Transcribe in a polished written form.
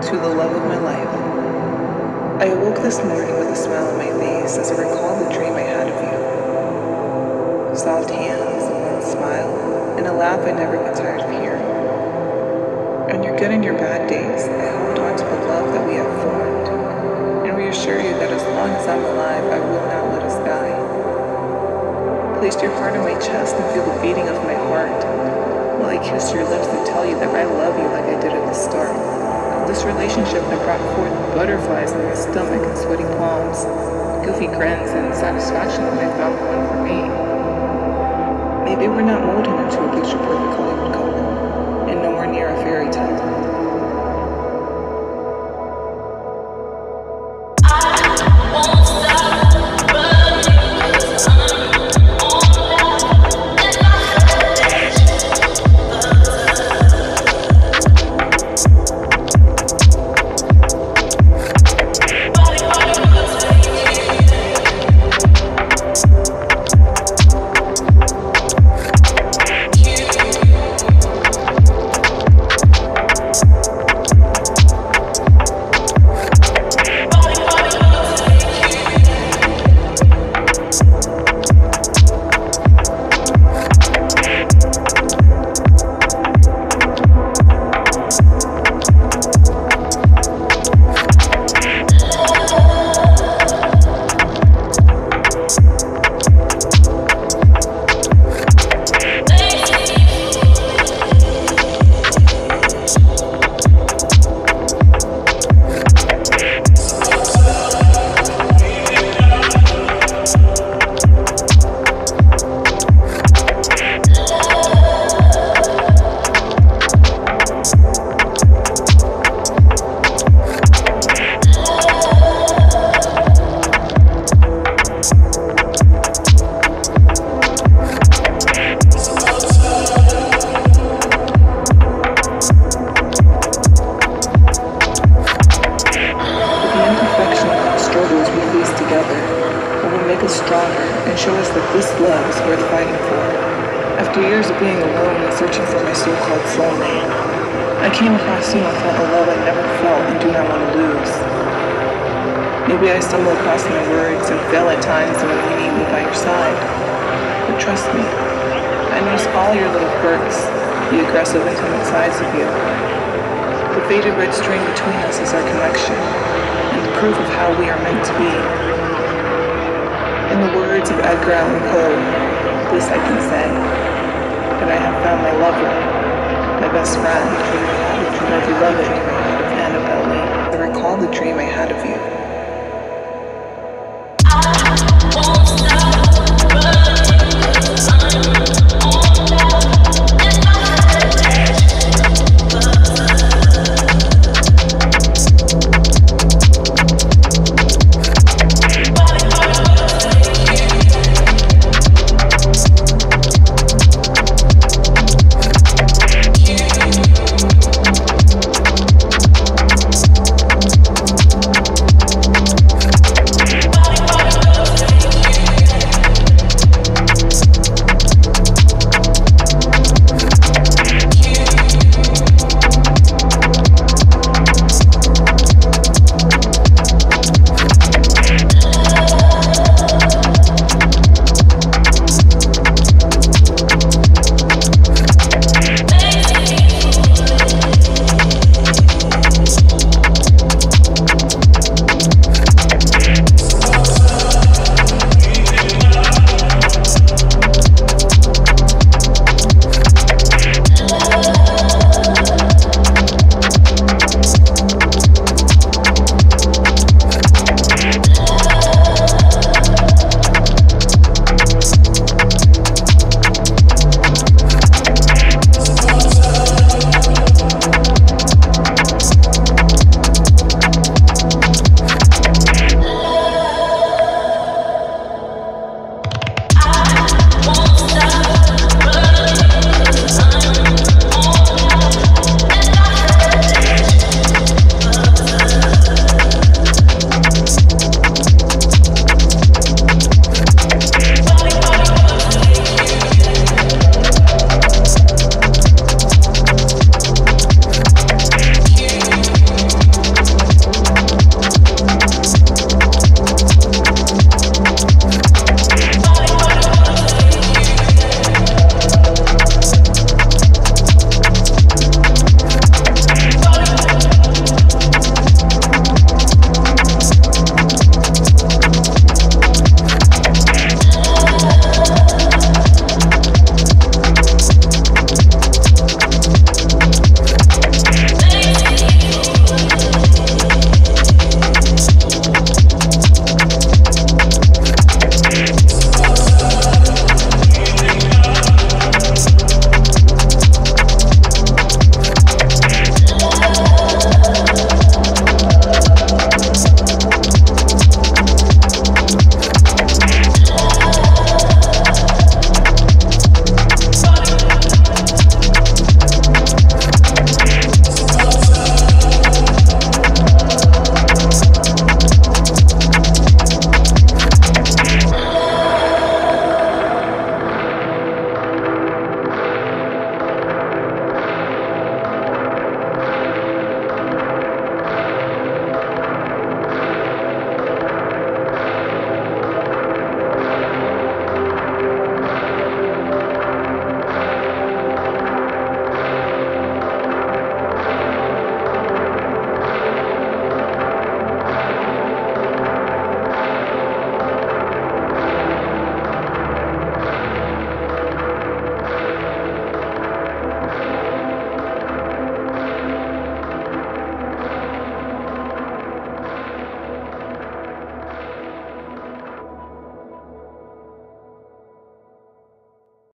to the love of my life. I awoke this morning with a smile on my face as I recalled the dream I had of you. Soft hands, a warm smile, and a laugh I never get tired of hearing. On your good and your bad days, I hold on to the love that we have formed, and reassure you that as long as I'm alive, I will not let us die. Place your heart on my chest and feel the beating of my heart, while I kiss your lips and tell you that I love you like I did at the start. This relationship that brought forth butterflies in my stomach and sweaty palms, goofy grins, and satisfaction that I found the one for me. Maybe we're not molded into a picture-perfect Hollywood couple, and nowhere near a fairy tale. Stronger and show us that this love is worth fighting for. After years of being alone and searching for my so-called soulmate, I came across you and felt a love I never felt and do not want to lose. Maybe I stumble across my words and fail at times when you need me by your side. But trust me, I notice all your little quirks, the aggressive, intimate sides of you. The faded red string between us is our connection, and the proof of how we are meant to be. In the words of Edgar Allan Poe, this I can say, that I have found my lover, my best friend, my beloved.